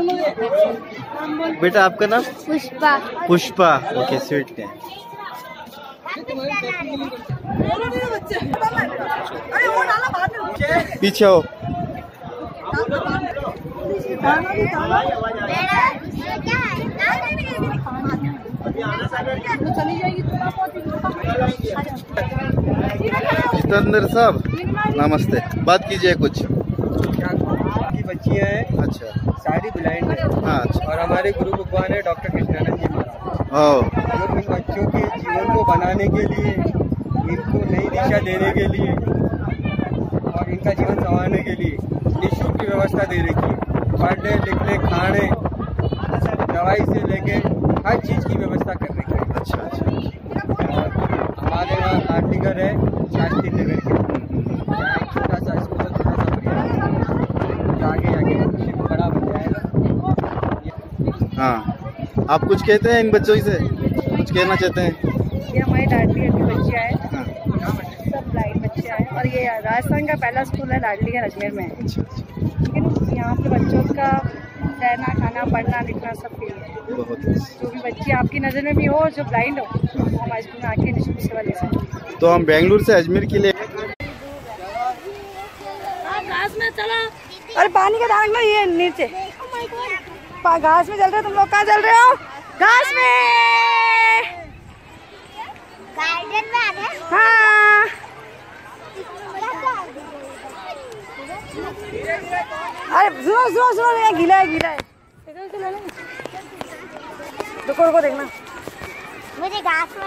बेटा आपका नाम? Pushpa. Pushpa, okay sweet name. पीछे हो। जितेंद्र साहब नमस्ते, बात कीजिए कुछ। की बच्चियां हैं, अच्छा, सारी ब्लाइंड है। हाँ अच्छा। और हमारे गुरु भगवान है डॉक्टर कृष्णानंद जी महाराज, जो इन बच्चों के जीवन को बनाने के लिए, इनको नई दिशा देने के लिए और इनका जीवन संवारने के लिए निःशुल्क की व्यवस्था दे रखी है। पढ़ने लिखने खाने दवाई से लेके हर चीज की व्यवस्था कर रखी है। अच्छा अच्छा। हमारे यहाँ आरती घर है शास्त्री नगर के, यहाँ एक छोटा सा स्कूल, छोटा सा परिवार, आगे आगे भविष्य में बड़ा बन जाएगा। हाँ, आप कुछ कहते हैं इन बच्चों से, कुछ कहना चाहते हैं? ये हमारी लाडली घर की बच्चियाँ हैं, हाँ। सब ब्लाइंड बच्चे हैं और ये राजस्थान का पहला स्कूल है लाडली घर अजमेर में। लेकिन यहाँ पे बच्चों का रहना खाना पढ़ना लिखना सब फ्री है। जो भी बच्ची आपकी नज़र में भी हो जो ब्लाइंड हो, हमारे स्कूल में आके निःशुल्क सेवा ले सकते हैं। तो हम बेंगलुरु से अजमेर के लिए। घास में चला, अरे पानी का ध्यान रखना, ये नीचे घास में चल रहे हो तुम लोग। कहाँ चल रहे हो? घास में। गार्डन में आ गए। हाँ, अरे सुनो सुनो सुनो, ये गीला है गीला है। रुको रुको देखना, मुझे घास में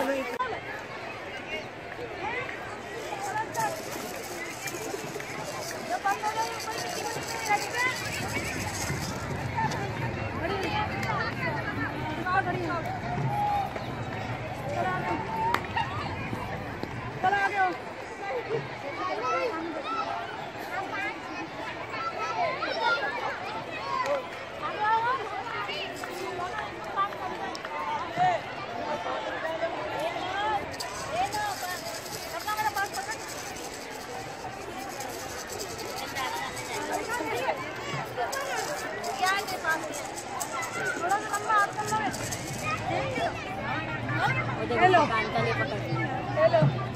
हेलो हेलो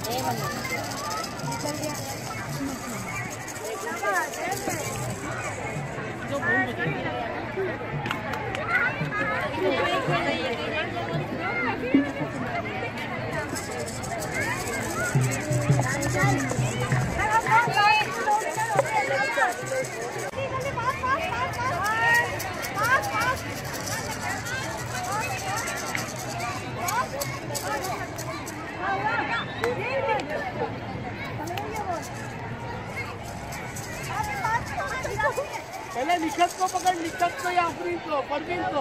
पहले निखत को पकड़, निखत को या अफरीन को, परवीन को।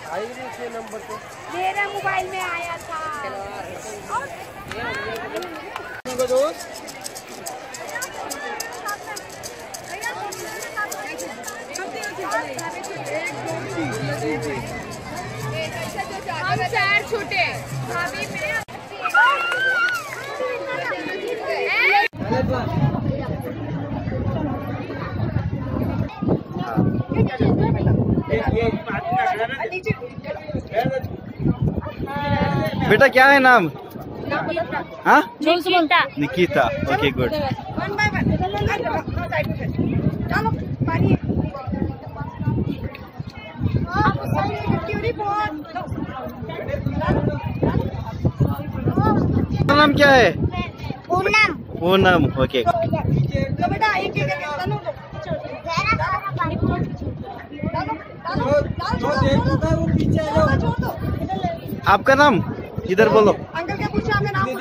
आई नहीं 6 नंबर पे। मेरे मोबाइल में आया था। हम 4 छूटे भाभी बेटा क्या है नाम? हाँ Nikita. Nikita. Okay good. One by one. चलो पानी। नाम क्या है? पूनम। पूनम। ओके। बेटा एक आपका नाम इधर बोलो। अंकल क्या पूछा आपने नाम?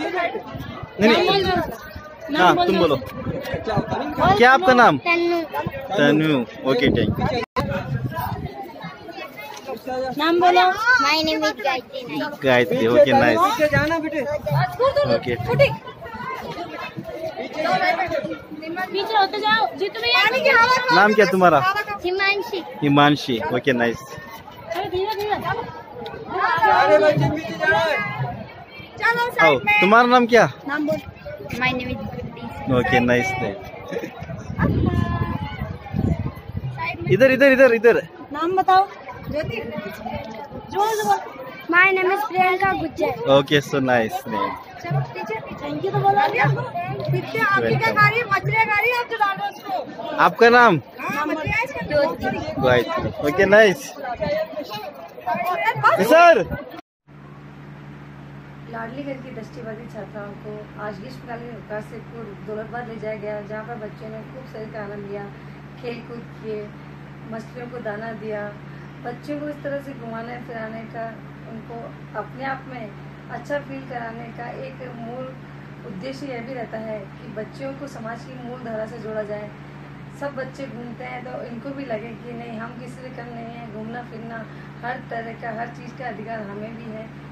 नहीं हाँ तुम बोलो। क्या आपका नाम? Tannu. Tanu. Okay thank you. नाम बोलो। My name is Gayatri. Gayatri. Okay nice. जाना बेटे। ओके पीछे होते जाओ जीतू भैया। नाम क्या तुम्हारा? हिमांशी। हिमांशी। Okay nice. धीरे धीरे सारे बच्चे पीछे जाना है। चलो ओ साइड में। तुम्हारा नाम क्या? नाम बोल। My name is Guddi. Okay nice. इधर इधर इधर इधर। नाम बताओ। ज्योति। जोर my name is Priyanka Gujjar. Okay so nice name. चलो टीचर थैंक यू तो बोलो। कितने आपकी क्या खा रही है? मछलियाँ खा रही है। आप जो डालो उसको। आपका नाम? हाँ मछलियाँ इसका। गायत्री। Okay nice sir. लाडली घर की दृष्टिबाधी छात्राओं को आज ग्रीष्मकालीन अवकाश से पूर्व दौलताबाद ले जाया गया, जहाँ पर बच्चों ने खूब शरीर का आनंद लिया, खेल कूद किए, मछलियों को दाना दिया। बच्चों को इस तरह से घुमाने फिराने का, उनको अपने आप में अच्छा फील कराने का एक मूल उद्देश्य यह भी रहता है कि बच्चों को समाज की मूल धारा से जोड़ा जाए। सब बच्चे घूमते हैं तो इनको भी लगे कि नहीं हम किसी से कम नहीं है, घूमना फिरना हर तरह का हर चीज़ का अधिकार हमें भी है।